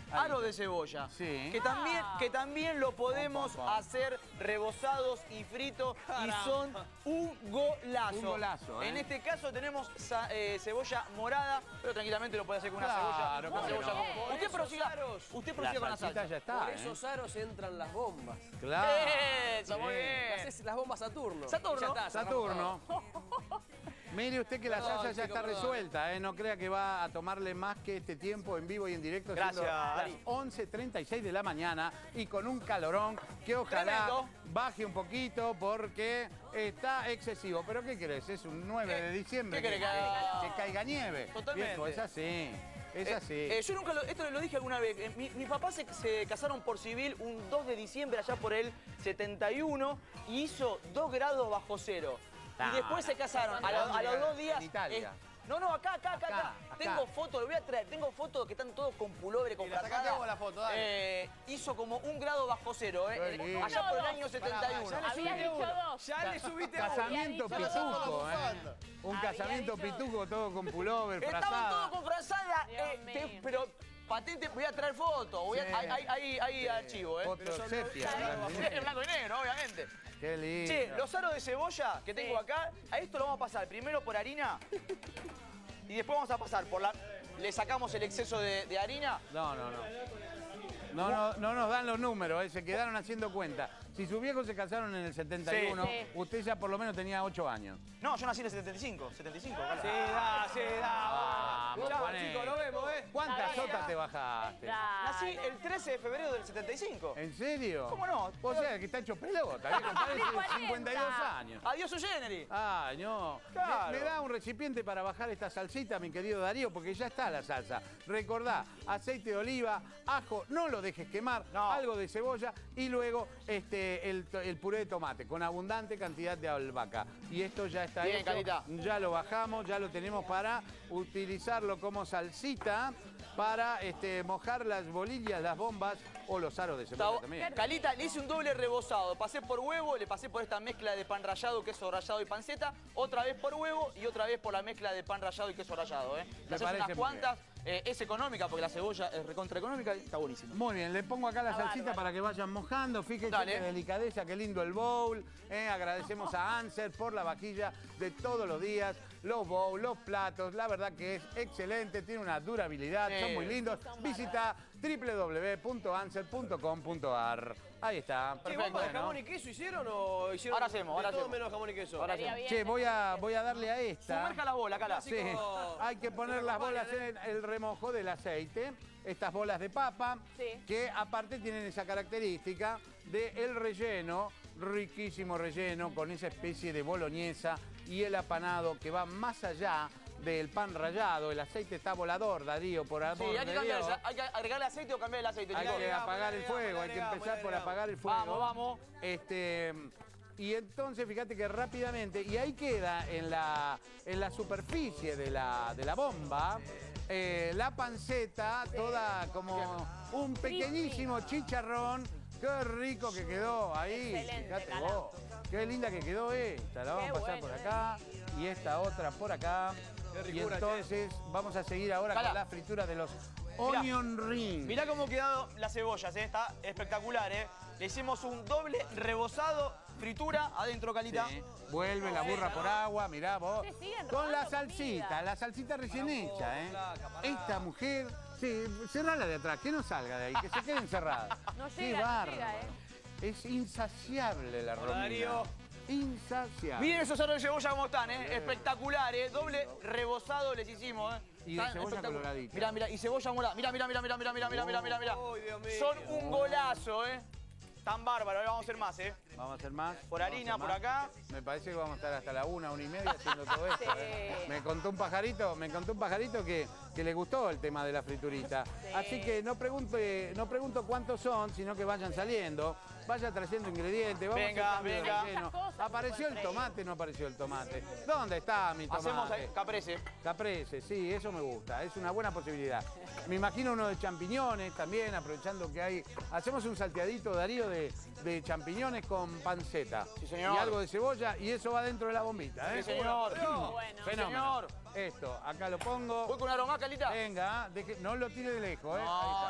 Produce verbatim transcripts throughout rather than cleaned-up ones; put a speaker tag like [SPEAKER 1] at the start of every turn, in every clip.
[SPEAKER 1] aro de cebolla.
[SPEAKER 2] Sí.
[SPEAKER 1] Que también, que también lo podemos
[SPEAKER 2] Pom, pom, pom.
[SPEAKER 1] hacer rebozados y fritos y son un golazo.
[SPEAKER 2] Un golazo, ¿eh?
[SPEAKER 1] En este caso tenemos eh, cebolla morada, pero tranquilamente lo puede hacer con una
[SPEAKER 2] Claro,
[SPEAKER 1] cebolla. Una
[SPEAKER 2] ¿cómo
[SPEAKER 1] cebolla
[SPEAKER 2] no?
[SPEAKER 1] como-
[SPEAKER 3] Por
[SPEAKER 1] Usted
[SPEAKER 3] esos
[SPEAKER 1] prosiga,
[SPEAKER 3] aros.
[SPEAKER 1] usted
[SPEAKER 2] La
[SPEAKER 1] prosiga con la
[SPEAKER 2] salsita
[SPEAKER 1] salsa.
[SPEAKER 2] ya está,
[SPEAKER 3] Por
[SPEAKER 2] ¿eh?
[SPEAKER 3] esos aros entran las bombas.
[SPEAKER 2] Claro.
[SPEAKER 1] Eso, muy
[SPEAKER 2] Bien.
[SPEAKER 1] bien.
[SPEAKER 3] Haces las bombas Saturno.
[SPEAKER 1] Saturno.
[SPEAKER 3] Y ya está, cerramos
[SPEAKER 2] Saturno. Mire usted que la
[SPEAKER 3] Perdón,
[SPEAKER 2] salsa ya
[SPEAKER 3] chico,
[SPEAKER 2] está
[SPEAKER 3] perdón.
[SPEAKER 2] resuelta, ¿eh? No crea que va a tomarle más que este tiempo en vivo y en directo.
[SPEAKER 1] Gracias,
[SPEAKER 2] siendo las
[SPEAKER 1] Ari.
[SPEAKER 2] once treinta y seis de la mañana y con un calorón que ojalá
[SPEAKER 1] Tremendo.
[SPEAKER 2] baje un poquito porque está excesivo. ¿Pero qué crees? Es un nueve
[SPEAKER 1] ¿Qué?
[SPEAKER 2] de diciembre.
[SPEAKER 1] ¿Qué querés que haga?
[SPEAKER 2] que caiga nieve.
[SPEAKER 1] Totalmente.
[SPEAKER 2] Viejo, es así. Es
[SPEAKER 1] Eh,
[SPEAKER 2] así.
[SPEAKER 1] eh, yo nunca lo, esto lo dije alguna vez. Eh, mi, mis papás se, se casaron por civil un dos de diciembre allá por el setenta y uno y hizo dos grados bajo cero.
[SPEAKER 2] No,
[SPEAKER 1] y después
[SPEAKER 2] no.
[SPEAKER 1] se casaron. A, lo- a los dos días.
[SPEAKER 2] En Italia.
[SPEAKER 1] eh, no, no, acá, acá, acá, acá.
[SPEAKER 2] Acá, acá.
[SPEAKER 1] Tengo fotos, lo voy a traer. Tengo fotos que están todos con pullover, con
[SPEAKER 4] Y la sacaste
[SPEAKER 1] frazada.
[SPEAKER 4] vos la foto, dale.
[SPEAKER 1] Eh, hizo como un grado bajo cero,
[SPEAKER 2] Qué
[SPEAKER 1] eh,
[SPEAKER 2] lindo.
[SPEAKER 1] allá por el año
[SPEAKER 4] Pará,
[SPEAKER 1] setenta y uno.
[SPEAKER 4] pará, ya le
[SPEAKER 3] Habías
[SPEAKER 4] subiste
[SPEAKER 3] dicho
[SPEAKER 4] uno.
[SPEAKER 3] dos.
[SPEAKER 4] Ya le subiste uno.
[SPEAKER 2] Casamiento
[SPEAKER 3] Había dicho
[SPEAKER 2] pituco,
[SPEAKER 4] dos.
[SPEAKER 2] ¿eh? Un
[SPEAKER 3] Había
[SPEAKER 2] casamiento
[SPEAKER 3] dicho-
[SPEAKER 2] pituco todo con pullover,
[SPEAKER 1] Estaban
[SPEAKER 2] frazada.
[SPEAKER 1] todos con frazada,
[SPEAKER 3] Dios
[SPEAKER 1] eh, te-
[SPEAKER 3] mío.
[SPEAKER 1] pero patente, voy a traer fotos. Voy a,
[SPEAKER 2] Sí.
[SPEAKER 1] hay, hay, hay, hay archivo, ¿eh?
[SPEAKER 2] Foto sepia.
[SPEAKER 1] En blanco y negro, obviamente.
[SPEAKER 2] Qué lindo.
[SPEAKER 1] Che, los aros de cebolla que tengo
[SPEAKER 3] Sí.
[SPEAKER 1] acá, a esto lo vamos a pasar primero por harina y después vamos a pasar por la... Le sacamos el exceso de, de harina.
[SPEAKER 2] No, no, no. No, no, no nos dan los números, eh, se quedaron haciendo cuenta. Si sus viejos se casaron en el setenta y uno,
[SPEAKER 3] Sí. Sí.
[SPEAKER 2] usted ya por lo menos tenía ocho años.
[SPEAKER 1] No, yo nací en el setenta y cinco. setenta y cinco, acá.
[SPEAKER 4] Sí, da, sí, da.
[SPEAKER 2] Vamos,
[SPEAKER 4] Chao,
[SPEAKER 2] Juané.
[SPEAKER 4] chicos, nos vemos, ¿eh?
[SPEAKER 2] ¿Cuántas
[SPEAKER 3] Está bien.
[SPEAKER 2] sotas te bajaste?
[SPEAKER 1] Nací el trece de febrero del setenta y cinco.
[SPEAKER 2] ¿En serio?
[SPEAKER 1] ¿Cómo no?
[SPEAKER 2] O sea, que está hecho pelota, viejo, parece
[SPEAKER 3] cuarenta.
[SPEAKER 2] cincuenta y dos años.
[SPEAKER 1] Adiós, su generis.
[SPEAKER 2] Ay, no.
[SPEAKER 1] Claro.
[SPEAKER 2] Me, me da un recipiente para bajar esta salsita, mi querido Darío, porque ya está la salsa. Recordá, aceite de oliva, ajo, no lo dejes quemar,
[SPEAKER 1] No.
[SPEAKER 2] algo de cebolla y luego este, el, to- el puré de tomate con abundante cantidad de albahaca. Y esto ya está
[SPEAKER 1] Bien,
[SPEAKER 2] hecho.
[SPEAKER 1] Calita.
[SPEAKER 2] Ya lo bajamos, ya lo tenemos para utilizarlo como salsita para este, mojar las bolillas, las bombas o los aros de cebolla
[SPEAKER 1] Está-
[SPEAKER 2] también.
[SPEAKER 1] Calita, le hice un doble rebozado. Pasé por huevo, le pasé por esta mezcla de pan rallado, queso rallado y panceta. Otra vez por huevo y otra vez por la mezcla de pan rallado y queso rallado. ¿eh? Le haces
[SPEAKER 2] parece
[SPEAKER 1] unas
[SPEAKER 2] muy
[SPEAKER 1] cuantas. Eh, es económica porque la cebolla es recontra económica y está buenísima.
[SPEAKER 2] Muy bien, le pongo acá la
[SPEAKER 3] Está
[SPEAKER 2] salsita
[SPEAKER 3] bárbaro.
[SPEAKER 2] para que vayan mojando. Fíjense
[SPEAKER 1] Dale.
[SPEAKER 2] qué delicadeza, qué lindo el bowl. eh. Agradecemos a Anser por la vajilla de todos los días. Los bowls, los platos, la verdad que es excelente, tiene una durabilidad,
[SPEAKER 1] Sí.
[SPEAKER 2] son muy lindos. Visita w w w punto anser punto com punto a r. Ahí está.
[SPEAKER 4] ¿Qué
[SPEAKER 1] Perfecto,
[SPEAKER 4] bomba de
[SPEAKER 2] bueno.
[SPEAKER 4] jamón y queso hicieron o hicieron
[SPEAKER 1] Ahora hacemos,
[SPEAKER 4] de
[SPEAKER 1] ahora
[SPEAKER 4] todo
[SPEAKER 1] hacemos.
[SPEAKER 4] menos jamón y queso?
[SPEAKER 1] Ahora
[SPEAKER 3] Estaría
[SPEAKER 1] hacemos.
[SPEAKER 3] bien.
[SPEAKER 2] Che, voy a, voy a darle a esta.
[SPEAKER 1] Sumerja la bola, Cala.
[SPEAKER 2] Sí,
[SPEAKER 4] Clásico.
[SPEAKER 2] hay que poner las bolas en el remojo del aceite. Estas bolas de papa,
[SPEAKER 3] Sí.
[SPEAKER 2] que aparte tienen esa característica del relleno, riquísimo relleno, con esa especie de boloñesa y el apanado que va más allá del pan rallado. El aceite está volador, Darío, por
[SPEAKER 1] Sí,
[SPEAKER 2] amor
[SPEAKER 1] hay que,
[SPEAKER 2] de
[SPEAKER 1] cambiar,
[SPEAKER 2] Dios.
[SPEAKER 1] hay que agregarle aceite o cambiar el aceite,
[SPEAKER 2] Hay
[SPEAKER 1] chicos.
[SPEAKER 2] que
[SPEAKER 4] agregamos,
[SPEAKER 2] apagar el
[SPEAKER 4] agregamos,
[SPEAKER 2] fuego, hay que
[SPEAKER 4] agregamos,
[SPEAKER 2] empezar por
[SPEAKER 4] agregamos.
[SPEAKER 2] apagar el fuego.
[SPEAKER 1] Vamos, vamos.
[SPEAKER 2] Este, y entonces, fíjate que rápidamente, y ahí queda en la, en la superficie de la, de la bomba, eh, la panceta, toda como un pequeñísimo chicharrón. Qué rico que quedó ahí.
[SPEAKER 3] Excelente,
[SPEAKER 2] Fíjate
[SPEAKER 3] Cala.
[SPEAKER 2] vos. Qué linda que quedó esta. La vamos
[SPEAKER 3] Qué
[SPEAKER 2] a pasar
[SPEAKER 3] bueno,
[SPEAKER 2] por
[SPEAKER 3] eh.
[SPEAKER 2] acá y esta otra por acá.
[SPEAKER 4] Qué
[SPEAKER 2] Y
[SPEAKER 4] ricura,
[SPEAKER 2] entonces vamos a seguir ahora
[SPEAKER 1] Cala.
[SPEAKER 2] con la fritura de los onion rings.
[SPEAKER 1] Mirá cómo quedaron las cebollas, ¿eh? Está espectacular, ¿eh? Le hicimos un doble rebozado, fritura, adentro, Calita.
[SPEAKER 2] Sí. Vuelve la burra por agua, mirá vos.
[SPEAKER 3] Ustedes siguen
[SPEAKER 2] Con la
[SPEAKER 3] robando
[SPEAKER 2] salsita,
[SPEAKER 3] comida.
[SPEAKER 2] la salsita recién
[SPEAKER 4] Pará,
[SPEAKER 2] hecha, ¿eh?
[SPEAKER 4] flaca, pará.
[SPEAKER 2] Esta mujer, sí, cerrala de atrás, que no salga de ahí, que se quede encerrada.
[SPEAKER 3] No
[SPEAKER 2] Qué
[SPEAKER 3] llega, no
[SPEAKER 2] bárbaro.
[SPEAKER 3] llega, ¿eh?
[SPEAKER 2] Es insaciable la
[SPEAKER 4] Hola,
[SPEAKER 2] Romina.
[SPEAKER 4] Darío.
[SPEAKER 2] Insaciable.
[SPEAKER 1] Miren esos aros de cebolla cómo están, ¿eh? Espectacular, ¿eh? Doble rebozado les hicimos, ¿eh?
[SPEAKER 2] Y de
[SPEAKER 1] Están
[SPEAKER 2] cebolla
[SPEAKER 1] espectacu-
[SPEAKER 2] coloradita.
[SPEAKER 1] Mirá, mirá, y cebolla morada. Mirá, mirá, mirá, mirá, mirá, mirá, mirá, mirá, mirá, mirá.
[SPEAKER 4] Uy, Dios mío.
[SPEAKER 1] Son un golazo, ¿eh? Tan bárbaro, ahora vamos a hacer más, ¿eh?
[SPEAKER 2] Vamos a hacer más.
[SPEAKER 1] Por
[SPEAKER 2] vamos a
[SPEAKER 1] harina,
[SPEAKER 2] hacer
[SPEAKER 1] por
[SPEAKER 2] más.
[SPEAKER 1] acá.
[SPEAKER 2] Me parece que vamos a estar hasta la una, una y media haciendo todo esto.
[SPEAKER 3] Sí.
[SPEAKER 2] ¿eh? Me contó un pajarito, me contó un pajarito que, que le gustó el tema de la friturita.
[SPEAKER 3] Sí.
[SPEAKER 2] Así que no pregunte, no pregunto cuántos son, sino que vayan saliendo. Vaya trayendo ingredientes. Vamos
[SPEAKER 1] Venga,
[SPEAKER 2] a hacer cambio de
[SPEAKER 1] venga.
[SPEAKER 2] relleno.
[SPEAKER 3] Hay muchas cosas que
[SPEAKER 2] ¿Apareció el
[SPEAKER 3] pueden
[SPEAKER 2] tomate? No apareció el tomate. ¿Dónde está mi tomate?
[SPEAKER 1] Hacemos eh, caprese.
[SPEAKER 2] Caprese, sí, eso me gusta, es una buena posibilidad. Me imagino uno de champiñones también, aprovechando que hay... Hacemos un salteadito, Darío, de, de champiñones con panceta.
[SPEAKER 1] Sí, señor.
[SPEAKER 2] Y algo de cebolla y eso va dentro de la bombita, ¿eh?
[SPEAKER 1] Sí, señor.
[SPEAKER 3] Bueno.
[SPEAKER 2] Fenómeno.
[SPEAKER 1] Señor.
[SPEAKER 2] Esto, acá lo pongo.
[SPEAKER 1] Voy con una aroma, Calita.
[SPEAKER 2] Venga, deje- no lo tire de lejos, ¿eh? Ahí
[SPEAKER 1] No,
[SPEAKER 2] está.
[SPEAKER 1] no,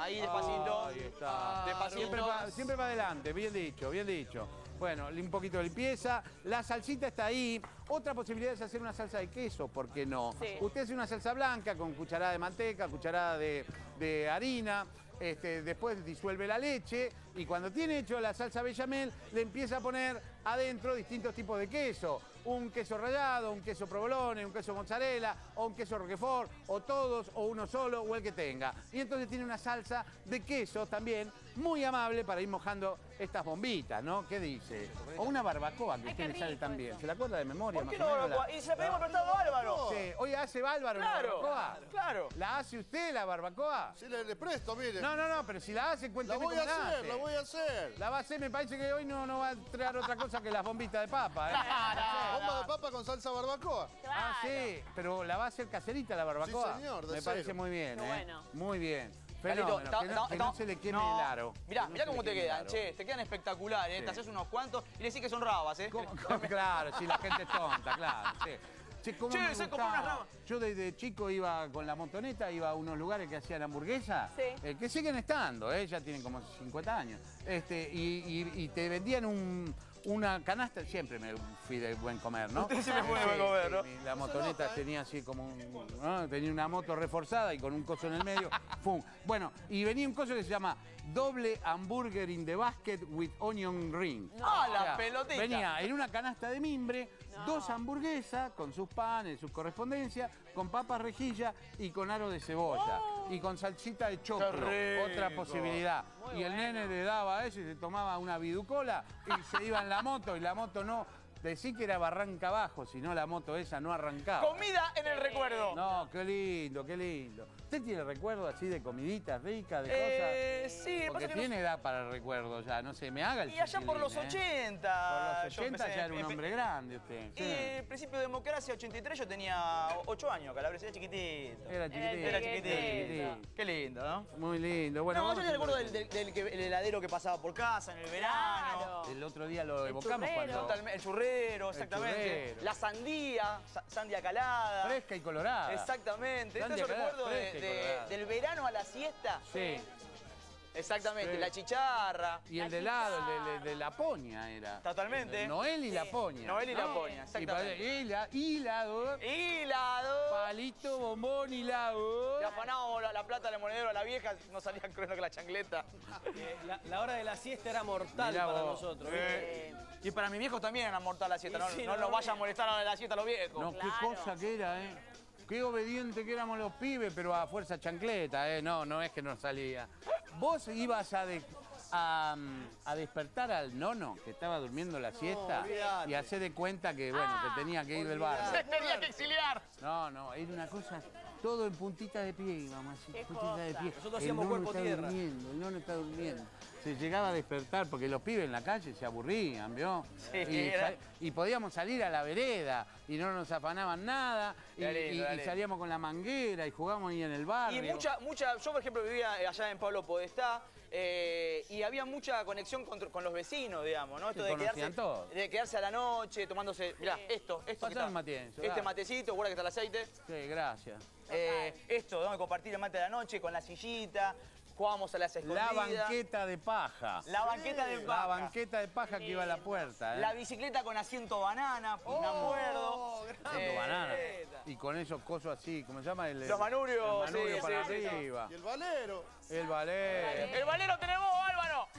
[SPEAKER 1] Ahí despacito.
[SPEAKER 2] Ahí está.
[SPEAKER 1] Despacito.
[SPEAKER 2] Siempre va, siempre va adelante, bien dicho, bien dicho. Bueno, un poquito de limpieza. La salsita está ahí. Otra posibilidad es hacer una salsa de queso, ¿por qué no?
[SPEAKER 5] Sí.
[SPEAKER 2] Usted hace una salsa blanca con cucharada de manteca, cucharada de, de harina. Este, después disuelve la leche y cuando tiene hecho la salsa bechamel le empieza a poner adentro distintos tipos de queso. Un queso rallado, un queso provolone, un queso mozzarella o un queso roquefort o todos o uno solo o el que tenga. Y entonces tiene una salsa de queso también muy amable para ir mojando estas bombitas, ¿no? ¿Qué dice? O una barbacoa que a
[SPEAKER 5] Ay,
[SPEAKER 2] usted
[SPEAKER 5] qué
[SPEAKER 2] le sale
[SPEAKER 5] rico
[SPEAKER 2] también.
[SPEAKER 5] eso.
[SPEAKER 2] ¿Se la acuerda de memoria?
[SPEAKER 1] ¿Por qué
[SPEAKER 2] más
[SPEAKER 1] no
[SPEAKER 2] o menos,
[SPEAKER 1] barbacoa?
[SPEAKER 2] la-
[SPEAKER 1] Y se la pedimos prestado a Álvaro.
[SPEAKER 2] Sí. Oye, ¿hace Bárbaro
[SPEAKER 1] Claro,
[SPEAKER 2] una barbacoa?
[SPEAKER 1] claro.
[SPEAKER 2] ¿La hace usted la barbacoa?
[SPEAKER 6] Sí, le, le presto, mire.
[SPEAKER 2] No, no, no, pero si la hace,
[SPEAKER 6] la
[SPEAKER 2] cuénteme
[SPEAKER 6] voy
[SPEAKER 2] cómo
[SPEAKER 6] a
[SPEAKER 2] la
[SPEAKER 6] hacer,
[SPEAKER 2] hace.
[SPEAKER 6] la voy a hacer.
[SPEAKER 2] La va a hacer, me parece que hoy no, no va a traer otra cosa que las bombitas de papa, ¿eh?
[SPEAKER 6] Bomba de papa con salsa barbacoa.
[SPEAKER 2] Ah, sí, pero la va a hacer caserita la barbacoa.
[SPEAKER 6] Sí, señor, de
[SPEAKER 2] Me
[SPEAKER 6] cero.
[SPEAKER 2] parece muy bien,
[SPEAKER 5] Qué
[SPEAKER 2] ¿eh?
[SPEAKER 5] bueno.
[SPEAKER 2] Muy bien.
[SPEAKER 1] Carlito,
[SPEAKER 2] Fenómeno,
[SPEAKER 1] ta-
[SPEAKER 2] que no,
[SPEAKER 1] ta-
[SPEAKER 2] que
[SPEAKER 1] ta-
[SPEAKER 2] no se le queme
[SPEAKER 1] no.
[SPEAKER 2] el aro.
[SPEAKER 1] Mirá,
[SPEAKER 2] Que no
[SPEAKER 1] mirá
[SPEAKER 2] se
[SPEAKER 1] cómo
[SPEAKER 2] le
[SPEAKER 1] te
[SPEAKER 2] queme el
[SPEAKER 1] quedan,
[SPEAKER 2] aro.
[SPEAKER 1] che. Te quedan espectaculares, ¿eh?
[SPEAKER 2] Sí.
[SPEAKER 1] Te haces unos cuantos y le decís que son rabas, ¿eh?
[SPEAKER 2] ¿Cómo- cómo? Claro, sí, la gente es tonta, claro, sí. Che, ¿cómo
[SPEAKER 1] Che,
[SPEAKER 2] me
[SPEAKER 1] se compró
[SPEAKER 2] gustaba?
[SPEAKER 1] unas ramas.
[SPEAKER 2] Yo desde chico iba con la motoneta, iba a unos lugares que hacían hamburguesas,
[SPEAKER 5] Sí.
[SPEAKER 2] eh, que siguen estando, eh, ya tienen como cincuenta años, este, y, y- y te vendían un, una canasta, siempre me fui de buen comer, ¿no?
[SPEAKER 1] Usted siempre fue de
[SPEAKER 2] Sí,
[SPEAKER 1] buen comer,
[SPEAKER 2] sí,
[SPEAKER 1] ¿no?
[SPEAKER 2] mi- La motoneta tenía así como un, ¿no? Tenía una moto reforzada y con un coso en el medio, ¡fum! Bueno, y venía un coso que se llama doble hamburger in the basket with onion ring.
[SPEAKER 1] ¡Ah, la pelotita!
[SPEAKER 2] Venía en una canasta de mimbre, dos hamburguesas con sus panes, sus correspondencias, con papas rejilla y con aro de cebolla. Y con salsita de choclo,
[SPEAKER 1] Qué rico.
[SPEAKER 2] otra posibilidad.
[SPEAKER 5] Muy
[SPEAKER 2] y el
[SPEAKER 5] bueno.
[SPEAKER 2] nene le daba a eso y se tomaba una viducola y se iba en la moto y la moto no... Decí que era barranca abajo, si no la moto esa no arrancaba.
[SPEAKER 1] Comida en el recuerdo.
[SPEAKER 2] No, qué lindo, qué lindo. ¿Usted tiene recuerdo así de comiditas ricas, de
[SPEAKER 1] Eh,
[SPEAKER 2] cosas?
[SPEAKER 1] sí, pasa
[SPEAKER 2] Porque
[SPEAKER 1] que no-
[SPEAKER 2] tiene edad para el recuerdo ya, no sé, me haga el
[SPEAKER 1] Y allá por los
[SPEAKER 2] chiquilín, ¿eh?
[SPEAKER 1] ochenta.
[SPEAKER 2] Por los
[SPEAKER 1] yo
[SPEAKER 2] ochenta
[SPEAKER 1] empecé-
[SPEAKER 2] ya era un
[SPEAKER 1] empe-
[SPEAKER 2] hombre grande usted.
[SPEAKER 1] Y
[SPEAKER 2] sí.
[SPEAKER 1] el principio de democracia, ochenta y tres, yo tenía ocho años, Calabres, era chiquitito.
[SPEAKER 2] Era chiquitito.
[SPEAKER 1] Era
[SPEAKER 5] chiquitito.
[SPEAKER 1] chiquitito. Qué lindo, ¿no?
[SPEAKER 2] Muy lindo. Bueno,
[SPEAKER 1] no,
[SPEAKER 2] vamos
[SPEAKER 1] yo
[SPEAKER 2] a
[SPEAKER 1] te recuerdo
[SPEAKER 2] hacer-
[SPEAKER 1] del, del- del que- el heladero que pasaba por casa en el verano.
[SPEAKER 5] Claro.
[SPEAKER 2] El otro día lo
[SPEAKER 5] El
[SPEAKER 2] evocamos
[SPEAKER 5] churrero.
[SPEAKER 2] cuando...
[SPEAKER 1] Totalmente, el churrero, exactamente.
[SPEAKER 2] churrero.
[SPEAKER 1] La sandía, sa- sandía calada.
[SPEAKER 2] Fresca y colorada.
[SPEAKER 1] Exactamente.
[SPEAKER 2] Sandía
[SPEAKER 1] Entonces yo
[SPEAKER 2] calada,
[SPEAKER 1] recuerdo de-
[SPEAKER 2] fresca y
[SPEAKER 1] de-
[SPEAKER 2] colorada.
[SPEAKER 1] del verano a la siesta.
[SPEAKER 2] Sí.
[SPEAKER 1] Exactamente,
[SPEAKER 2] Sí.
[SPEAKER 1] la chicharra.
[SPEAKER 2] Y el de helado, el de, el de la poña era.
[SPEAKER 1] Totalmente.
[SPEAKER 2] Noel y la poña.
[SPEAKER 1] Noel y la
[SPEAKER 2] ¿no?
[SPEAKER 1] poña, exactamente.
[SPEAKER 2] Y, pa- y la- hilado,
[SPEAKER 1] Hilado.
[SPEAKER 2] palito, bombón, hilado.
[SPEAKER 1] Le afanábamos la, la plata al monedero a la vieja, no salía creo que la chancleta.
[SPEAKER 3] Eh, la, la hora de la siesta era mortal
[SPEAKER 2] Mirá
[SPEAKER 3] para
[SPEAKER 2] vos.
[SPEAKER 3] nosotros.
[SPEAKER 1] Eh, Y para mis viejos también era mortal la siesta,
[SPEAKER 3] Y
[SPEAKER 1] no,
[SPEAKER 3] sí,
[SPEAKER 1] no
[SPEAKER 3] no
[SPEAKER 1] nos vaya a
[SPEAKER 3] dormía.
[SPEAKER 1] molestar a la siesta a los viejos.
[SPEAKER 2] No, qué
[SPEAKER 5] Claro.
[SPEAKER 2] cosa que era, ¿eh? Qué obediente que éramos los pibes, pero a fuerza chancleta, ¿eh? No, no es que no salía. Vos ibas a, de- a, a despertar al nono que estaba durmiendo la siesta
[SPEAKER 3] olvidate.
[SPEAKER 2] y hacer de cuenta que, bueno, que tenía que ir del barrio.
[SPEAKER 1] Se tenía que exiliar.
[SPEAKER 2] No, no, era una cosa, todo en puntita de pie íbamos así,
[SPEAKER 5] Qué
[SPEAKER 2] puntita de
[SPEAKER 5] cosa.
[SPEAKER 2] pie.
[SPEAKER 3] Nosotros
[SPEAKER 2] El
[SPEAKER 3] hacíamos
[SPEAKER 2] nono
[SPEAKER 3] cuerpo
[SPEAKER 2] está
[SPEAKER 3] tierra.
[SPEAKER 2] durmiendo, el nono está durmiendo. Se llegaba a despertar porque los pibes en la calle se aburrían, ¿vio?
[SPEAKER 1] Sí,
[SPEAKER 2] y,
[SPEAKER 1] era-
[SPEAKER 2] sa- y podíamos salir a la vereda y no nos afanaban nada y,
[SPEAKER 1] Qué lindo,
[SPEAKER 2] y-
[SPEAKER 1] qué
[SPEAKER 2] y
[SPEAKER 1] lindo.
[SPEAKER 2] salíamos con la manguera y jugábamos ahí en el barrio.
[SPEAKER 1] Y mucha, mucha, yo por ejemplo vivía allá en Pablo Podestá eh, y había mucha conexión con, con los vecinos, digamos, ¿no? Esto
[SPEAKER 2] Se
[SPEAKER 1] de quedarse,
[SPEAKER 2] conocían todos.
[SPEAKER 1] de quedarse a la noche tomándose, mirá, esto, esto que
[SPEAKER 2] Pasá
[SPEAKER 1] está,
[SPEAKER 2] el mate, Enzo,
[SPEAKER 1] este
[SPEAKER 2] dale.
[SPEAKER 1] matecito, guarda que está el aceite.
[SPEAKER 2] Sí, gracias.
[SPEAKER 1] Eh, esto, ¿no? Compartir el mate de la noche con la sillita, jugábamos a las
[SPEAKER 2] La
[SPEAKER 1] escondidas.
[SPEAKER 2] banqueta de paja.
[SPEAKER 1] La banqueta de
[SPEAKER 2] La
[SPEAKER 1] paja.
[SPEAKER 2] banqueta de paja que iba a la puerta, ¿eh?
[SPEAKER 1] La bicicleta con asiento banana, me acuerdo.
[SPEAKER 2] Haciendo
[SPEAKER 1] Eh,
[SPEAKER 2] banana. Y con esos cosos así, ¿cómo se llama? El,
[SPEAKER 1] Los manubrios,
[SPEAKER 2] el manubrio
[SPEAKER 1] sí,
[SPEAKER 2] para
[SPEAKER 1] sí, sí, sí.
[SPEAKER 2] arriba.
[SPEAKER 6] Y el valero.
[SPEAKER 2] El ballet.
[SPEAKER 1] El valero tenés vos, Álvaro.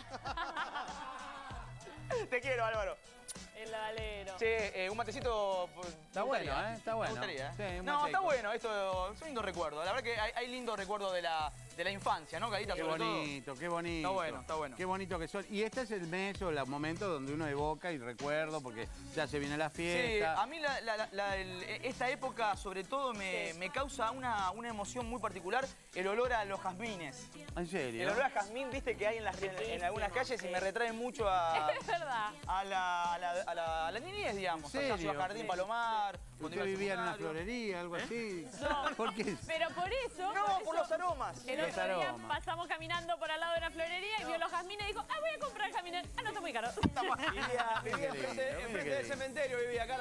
[SPEAKER 1] Te quiero, Álvaro.
[SPEAKER 5] El valero.
[SPEAKER 1] Che, eh, un matecito. pues,
[SPEAKER 2] Está
[SPEAKER 1] me gustaría,
[SPEAKER 2] bueno, ¿eh? Está bueno.
[SPEAKER 1] Me gustaría, ¿eh?
[SPEAKER 2] Sí, un
[SPEAKER 1] no,
[SPEAKER 2] mateco.
[SPEAKER 1] está bueno, esto es un lindo recuerdo. La verdad que hay, hay lindo recuerdo de la, de la infancia, ¿no, Carita?
[SPEAKER 2] Qué
[SPEAKER 1] Sobre todo.
[SPEAKER 2] bonito, qué bonito.
[SPEAKER 1] Está bueno, está bueno.
[SPEAKER 2] Qué bonito que son. Y este es el mes o los momentos donde uno evoca y recuerdo porque ya se viene la
[SPEAKER 1] Sí,
[SPEAKER 2] fiesta.
[SPEAKER 1] a mí la- la- la- el- esta época sobre todo me, me causa una, una emoción muy particular, el olor a los jazmines.
[SPEAKER 2] ¿En serio?
[SPEAKER 1] El olor a jazmín, viste, que hay en, las, en, en algunas calles y me retrae mucho a,
[SPEAKER 5] Es verdad.
[SPEAKER 1] a, la, a, la, a, la, a la niñez, digamos.
[SPEAKER 2] ¿En
[SPEAKER 1] Allá
[SPEAKER 2] serio?
[SPEAKER 1] a Jardín Palomar. cuando
[SPEAKER 2] ¿Usted
[SPEAKER 1] iba al
[SPEAKER 2] vivía en una
[SPEAKER 1] secundario.
[SPEAKER 2] florería, algo así?
[SPEAKER 5] No.
[SPEAKER 2] ¿Por qué?
[SPEAKER 5] Pero por eso.
[SPEAKER 1] No, por
[SPEAKER 5] eso,
[SPEAKER 1] los aromas.
[SPEAKER 5] El
[SPEAKER 2] Los
[SPEAKER 5] otro día
[SPEAKER 2] aromas.
[SPEAKER 5] pasamos caminando por al lado de una florería y vio los jazmines y dijo, ah, voy a comprar jazmines. Ah, no, está muy caro.
[SPEAKER 3] Vivía, vivía
[SPEAKER 2] Qué lindo,
[SPEAKER 3] enfrente,
[SPEAKER 2] mira
[SPEAKER 3] enfrente
[SPEAKER 2] qué
[SPEAKER 3] del
[SPEAKER 2] lindo.
[SPEAKER 3] cementerio, vivía acá la,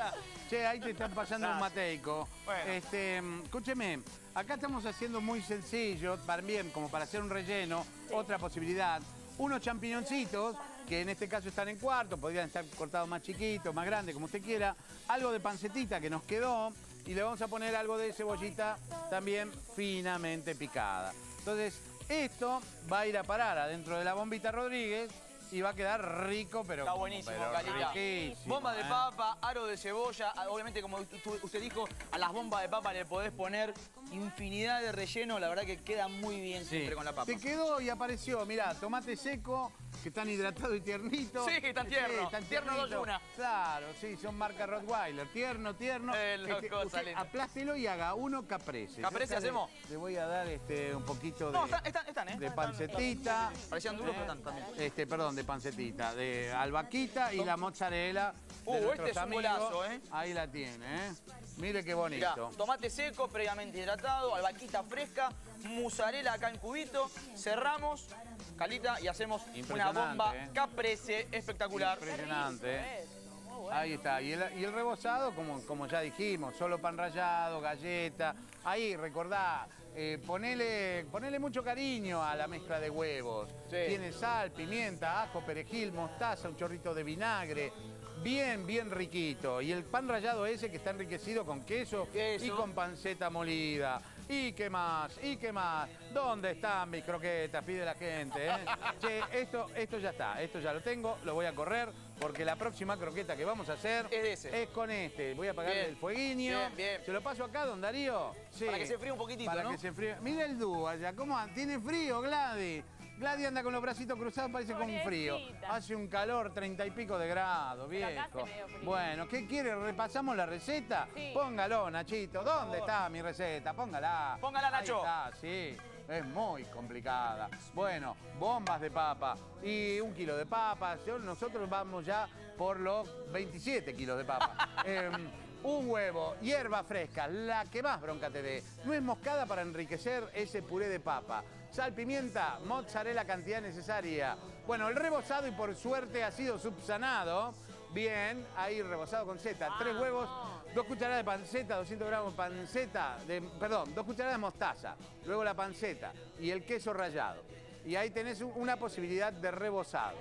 [SPEAKER 2] Che, ahí te están pasando un mateico.
[SPEAKER 1] Bueno.
[SPEAKER 2] Este, escúcheme, acá estamos haciendo muy sencillo, también como para hacer un relleno, otra posibilidad. Unos champiñoncitos, que en este caso están en cuarto, podrían estar cortados más chiquitos, más grandes, como usted quiera. Algo de pancetita que nos quedó y le vamos a poner algo de cebollita también finamente picada. Entonces, esto va a ir a parar adentro de la bombita Rodríguez y va a quedar rico, pero...
[SPEAKER 1] Está buenísimo,
[SPEAKER 2] pero
[SPEAKER 1] Calita.
[SPEAKER 2] riquísimo,
[SPEAKER 1] Bomba de
[SPEAKER 2] ¿eh?
[SPEAKER 1] papa, aro de cebolla. Obviamente, como usted dijo, a las bombas de papa le podés poner infinidad de relleno. La verdad que queda muy bien siempre
[SPEAKER 2] Sí.
[SPEAKER 1] con la papa.
[SPEAKER 2] Te quedó y apareció, mirá, tomate seco, que están hidratados y tiernitos.
[SPEAKER 1] Sí, están tiernos.
[SPEAKER 2] están
[SPEAKER 1] Tierno dos
[SPEAKER 2] tiernitos.
[SPEAKER 1] una.
[SPEAKER 2] Claro, sí, son marca Rottweiler. Tierno, tierno.
[SPEAKER 1] Eh, loco,
[SPEAKER 2] usted
[SPEAKER 1] Saleno.
[SPEAKER 2] aplástelo y haga uno caprese.
[SPEAKER 1] ¿Caprese
[SPEAKER 2] Yo acá
[SPEAKER 1] hacemos?
[SPEAKER 2] Le, le voy a dar este, un poquito de,
[SPEAKER 1] No, están, están, están, ¿eh?
[SPEAKER 2] de pancetita.
[SPEAKER 1] Parecían duros, pero están también.
[SPEAKER 2] Este, perdón, de pancetita, de albahaquita y la mozzarella.
[SPEAKER 1] Uh,
[SPEAKER 2] de
[SPEAKER 1] este
[SPEAKER 2] nuestros
[SPEAKER 1] es un
[SPEAKER 2] amigos.
[SPEAKER 1] golazo, ¿eh?
[SPEAKER 2] Ahí la tiene, ¿eh? Mire qué
[SPEAKER 1] Mirá,
[SPEAKER 2] bonito.
[SPEAKER 1] tomate seco previamente hidratado, albahaquita fresca, mozzarella acá en cubito, cerramos, Calita, y hacemos una
[SPEAKER 2] Impresionante,
[SPEAKER 1] bomba
[SPEAKER 2] ¿eh?
[SPEAKER 1] caprese espectacular.
[SPEAKER 2] Impresionante, ¿eh? Ahí está. Y el, y el rebozado, como, como ya dijimos, solo pan rallado, galleta. Ahí, recordá, eh, ponele, ponele mucho cariño a la mezcla de huevos.
[SPEAKER 1] Sí.
[SPEAKER 2] Tiene sal, pimienta, ajo, perejil, mostaza, un chorrito de vinagre. Bien, bien riquito. Y el pan rallado ese que está enriquecido con queso,
[SPEAKER 1] Queso.
[SPEAKER 2] y con panceta molida. ¿Y qué más? ¿Y qué más? ¿Dónde están mis croquetas? Pide la gente, ¿eh? Che, esto, esto ya está. Esto ya lo tengo. Lo voy a correr porque la próxima croqueta que vamos a hacer
[SPEAKER 1] Es de ese.
[SPEAKER 2] es con este. Voy a apagarle
[SPEAKER 1] Bien.
[SPEAKER 2] el fueguiño.
[SPEAKER 1] Bien, bien.
[SPEAKER 2] ¿Se lo paso acá, don Darío? Sí.
[SPEAKER 1] Para que se fríe un poquitito,
[SPEAKER 2] Para
[SPEAKER 1] ¿no?
[SPEAKER 2] que se fríe. Mira el dúo allá. ¿Cómo anda? ¿Tiene frío, Gladys? Gladys anda con los bracitos cruzados, parece con frío.
[SPEAKER 5] Pobrecita.
[SPEAKER 2] Hace un calor, treinta y pico de grados,
[SPEAKER 5] Pero acá
[SPEAKER 2] viejo.
[SPEAKER 5] hace medio frío.
[SPEAKER 2] Bueno, ¿qué quiere? ¿Repasamos la receta?
[SPEAKER 5] Sí.
[SPEAKER 2] Póngalo, Nachito. ¿Dónde está mi receta? Póngala.
[SPEAKER 1] Póngala, Nacho.
[SPEAKER 2] Ahí está, sí. Es muy complicada. Bueno, bombas de papa y un kilo de papas. Yo- Nosotros vamos ya por los veintisiete kilos de papa. Em, un huevo, hierba fresca, la que más bronca te dé. Nuez moscada para enriquecer ese puré de papa. Sal, pimienta, mozzarella, cantidad necesaria. Bueno, el rebozado y por suerte ha sido subsanado. Bien, ahí rebozado con Z. Tres huevos, dos cucharadas de panceta, doscientos gramos de panceta, de, perdón, dos cucharadas de mostaza. Luego la panceta y el queso rallado. Y ahí tenés un- una posibilidad de rebozado.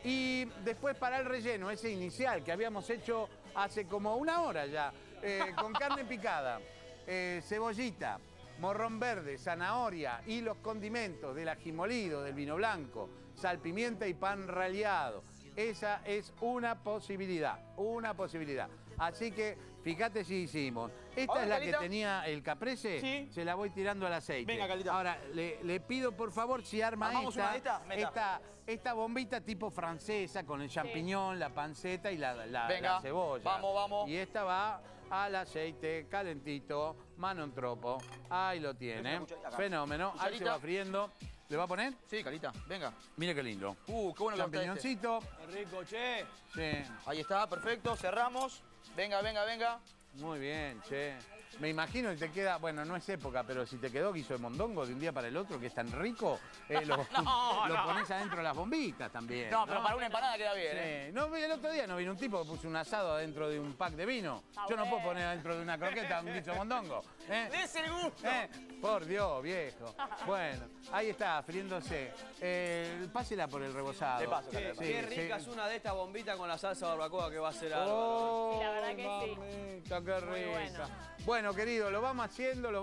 [SPEAKER 2] Y después para el relleno, ese inicial que habíamos hecho hace como una hora ya, eh, con carne picada, eh, cebollita, morrón verde, zanahoria y los condimentos del ají molido, del vino blanco, sal, pimienta y pan rallado. Esa es una posibilidad, una posibilidad. Así que fíjate si hicimos. Esta
[SPEAKER 1] Ahora,
[SPEAKER 2] es la
[SPEAKER 1] Calita.
[SPEAKER 2] que tenía el caprese,
[SPEAKER 1] Sí.
[SPEAKER 2] se la voy tirando al aceite.
[SPEAKER 1] Venga, Calita.
[SPEAKER 2] Ahora, le, le pido por favor si arma
[SPEAKER 1] ¿Armamos
[SPEAKER 2] esta,
[SPEAKER 1] una de estas? Meta.
[SPEAKER 2] esta, esta bombita tipo francesa con el champiñón, la panceta y la, la-
[SPEAKER 1] Venga,
[SPEAKER 2] la cebolla.
[SPEAKER 1] vamos, vamos.
[SPEAKER 2] Y esta va al aceite calentito, mano en tropo. Ahí lo tiene.
[SPEAKER 1] Esta cucharita acá.
[SPEAKER 2] Fenómeno. Ahí se
[SPEAKER 1] Cucharita.
[SPEAKER 2] va friendo. ¿Le va a poner?
[SPEAKER 1] Sí, Calita, venga.
[SPEAKER 2] Mire qué lindo.
[SPEAKER 1] Uh, qué bueno que está este.
[SPEAKER 2] Champiñoncito.
[SPEAKER 3] Qué rico, che.
[SPEAKER 2] Sí.
[SPEAKER 1] Ahí está, perfecto, cerramos. Venga, venga, venga.
[SPEAKER 2] Muy bien, che. Me imagino que te queda, bueno, no es época, pero si te quedó guiso de mondongo de un día para el otro, que es tan rico, eh, lo,
[SPEAKER 1] No,
[SPEAKER 2] lo
[SPEAKER 1] no.
[SPEAKER 2] pones adentro de las bombitas también.
[SPEAKER 1] No, pero para una empanada queda bien, ¿eh?
[SPEAKER 2] Sí. No, vi- el otro día no vino un tipo que puso un asado adentro de un pack de vino.
[SPEAKER 5] Ah,
[SPEAKER 2] Yo no puedo
[SPEAKER 5] bueno.
[SPEAKER 2] poner adentro de una croqueta un guiso de mondongo. ¿eh?
[SPEAKER 1] ¡Des el gusto!
[SPEAKER 2] ¿Eh? Por Dios, viejo. Bueno, ahí está, friéndose. Eh, pásela por el rebozado.
[SPEAKER 1] Le paso,
[SPEAKER 3] Qué,
[SPEAKER 1] Caleta.
[SPEAKER 2] Sí,
[SPEAKER 3] qué rica
[SPEAKER 2] sí.
[SPEAKER 3] es una de estas bombitas con la salsa barbacoa que va a ser algo.
[SPEAKER 2] Oh,
[SPEAKER 5] Sí, la verdad que sí.
[SPEAKER 2] mamita, qué rica.
[SPEAKER 5] bueno.
[SPEAKER 2] Bueno, querido, lo vamos haciendo. lo